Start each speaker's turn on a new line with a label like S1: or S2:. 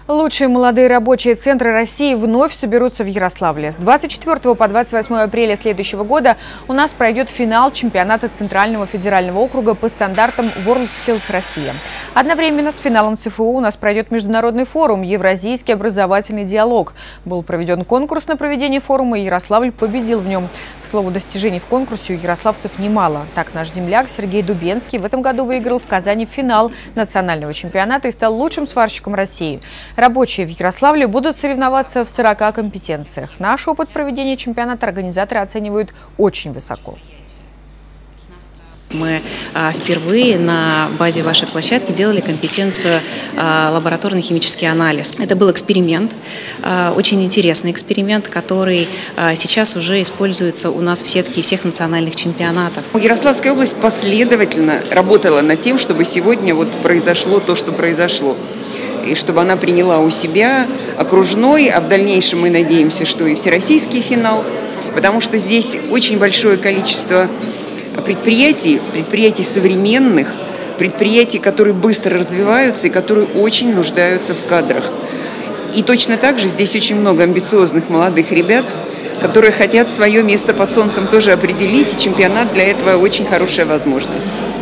S1: Лучшие молодые рабочие центры России вновь соберутся в Ярославле. С 24 по 28 апреля следующего года у нас пройдет финал чемпионата Центрального федерального округа по стандартам WorldSkills Россия. Одновременно с финалом ЦФУ у нас пройдет международный форум «Евразийский образовательный диалог». Был проведен конкурс на проведение форума, и Ярославль победил в нем. К слову, достижений в конкурсе у ярославцев немало. Так, наш земляк Сергей Дубенский в этом году выиграл в Казани финал национального чемпионата и стал лучшим сварщиком России. Рабочие в Ярославле будут соревноваться в 40 компетенциях. Наш опыт проведения чемпионата организаторы оценивают очень высоко.
S2: Мы впервые на базе вашей площадки делали компетенцию лабораторный химический анализ. Это был эксперимент, очень интересный эксперимент, который сейчас уже используется у нас в сетке всех национальных чемпионатов.
S3: Ярославская область последовательно работала над тем, чтобы сегодня произошло то, что произошло. И чтобы она приняла у себя окружной, а в дальнейшем мы надеемся, что и всероссийский финал, потому что здесь очень большое количество предприятий современных, предприятий, которые быстро развиваются и которые очень нуждаются в кадрах. И точно так же здесь очень много амбициозных молодых ребят, которые хотят свое место под солнцем тоже определить, и чемпионат для этого очень хорошая возможность.